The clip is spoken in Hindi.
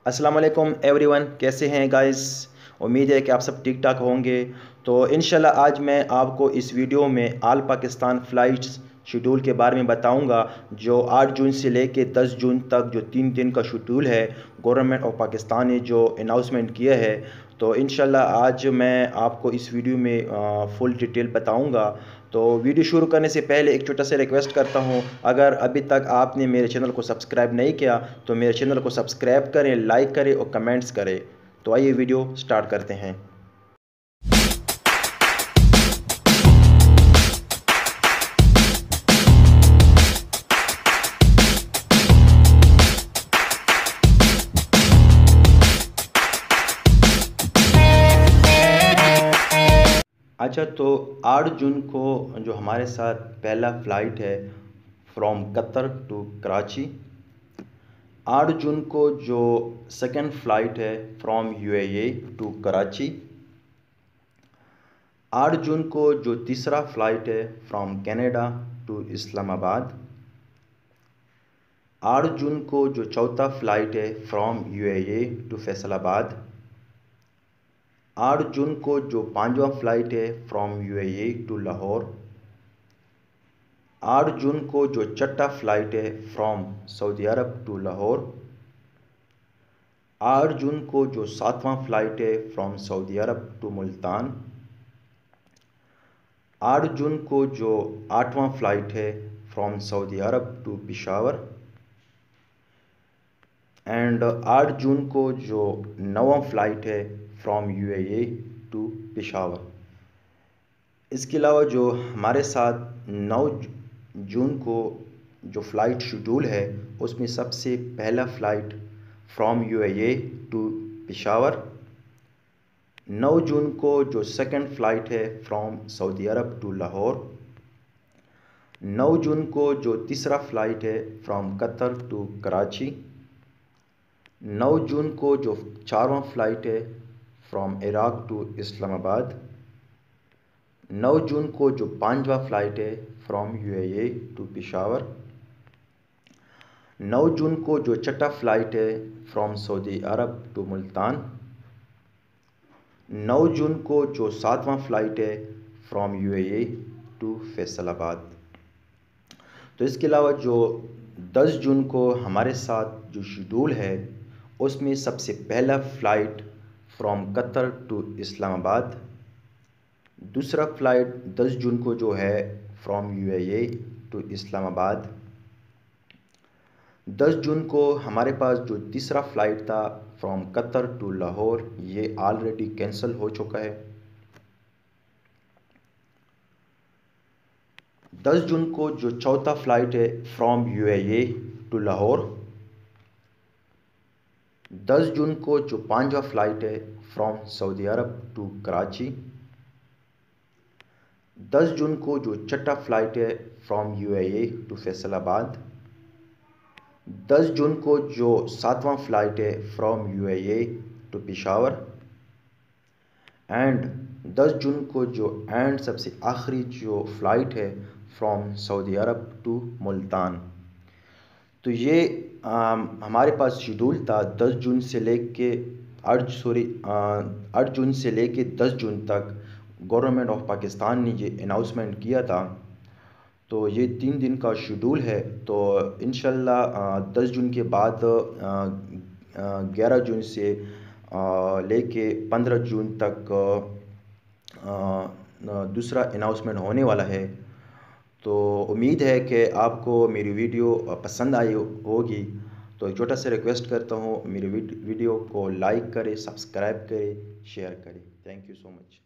अस्सलाम वालेकुम एवरीवन, कैसे हैं गाइस। उम्मीद है कि आप सब ठीक ठाक होंगे। तो इंशाल्लाह आज मैं आपको इस वीडियो में आल पाकिस्तान फ़्लाइट्स शेड्यूल के बारे में बताऊंगा, जो 8 जून से लेके 10 जून तक जो 3 दिन का शेड्यूल है गवर्नमेंट ऑफ पाकिस्तान ने जो अनाउंसमेंट किया है। तो इंशाल्लाह आज मैं आपको इस वीडियो में फुल डिटेल बताऊंगा। तो वीडियो शुरू करने से पहले एक छोटा सा रिक्वेस्ट करता हूं, अगर अभी तक आपने मेरे चैनल को सब्सक्राइब नहीं किया तो मेरे चैनल को सब्सक्राइब करें, लाइक करें और कमेंट्स करें। तो आइए वीडियो स्टार्ट करते हैं। अच्छा, तो 8 जून को जो हमारे साथ पहला फ़्लाइट है फ्रॉम कतर टू कराची। 8 जून को जो सेकंड फ़्लाइट है फ्रॉम यूएई टू कराची। 8 जून को जो तीसरा फ़्लाइट है फ्रॉम कनाडा टू इस्लामाबाद। 8 जून को जो चौथा फ़्लाइट है फ्रॉम यूएई टू फैसलाबाद। 8 जून को जो पांचवा फ़्लाइट है फ्रॉम यूएई टू लाहौर। 8 जून को जो छठा फ़्लाइट है from Saudi Arab to Lahore. 8 जून को जो सातवां फ़्लाइट है from Saudi Arab to Multan. 8 जून को जो आठवां फ़्लाइट है from Saudi Arab to Peshawar. And 8 जून को जो नौवां फ़्लाइट है फ्रॉम यूएई टू पेशावर। इसके अलावा जो हमारे साथ 9 जून को जो फ़्लाइट शेड्यूल है उसमें सबसे पहला flight from UAE to Peshawar. 9 जून को जो सेकंड फ़्लाइट है from Saudi Arab to Lahore. 9 जून को जो तीसरा फ़्लाइट है फ्रॉम कतर टू कराची। 9 जून को जो चारवां फ़्लाइट है फ्रॉम इराक़ टू इस्लामाबाद। 9 जून को जो पांचवा फ़्लाइट है फ्रॉम यूएई टू पेशावर। 9 जून को जो छठा फ़्लाइट है from Saudi Arab to Multan. 9 जून को जो सातवां फ़्लाइट है फ्रॉम यूएई टू फैसलाबाद। तो इसके अलावा जो 10 जून को हमारे साथ जो शेड्यूल है उसमें सबसे पहला flight from Qatar to Islamabad. दूसरा फ़्लाइट 10 जून को जो है फ्रॉम यूएई टू इस्लामाबाद। 10 जून को हमारे पास जो तीसरा फ़्लाइट था फ्रॉम कतर टू लाहौर, ये ऑलरेडी कैंसिल हो चुका है। 10 जून को जो चौथा फ़्लाइट है फ्रॉम यूएई टू लाहौर। 10 जून को जो पांचवा फ़्लाइट है from Saudi Arab to Karachi. 10 जून को जो छठा फ़्लाइट है फ्रॉम यूएई टू फैसलाबाद। 10 जून को जो सातवां फ़्लाइट है from UAE to Peshawar. And 10 जून को जो सबसे आखिरी जो फ़्लाइट है from Saudi Arab to Multan. तो ये हमारे पास शेड्यूल था 10 जून से लेके 8 जून से लेके 10 जून तक गवर्नमेंट ऑफ पाकिस्तान ने ये अनाउंसमेंट किया था। तो ये 3 दिन का शेड्यूल है। तो इंशाल्लाह 10 जून के बाद 11 जून से लेके 15 जून तक दूसरा अनाउंसमेंट होने वाला है। तो उम्मीद है कि आपको मेरी वीडियो पसंद आई होगी। तो एक छोटा सा रिक्वेस्ट करता हूँ, मेरी वीडियो को लाइक करें, सब्सक्राइब करें, शेयर करें। Thank you so much.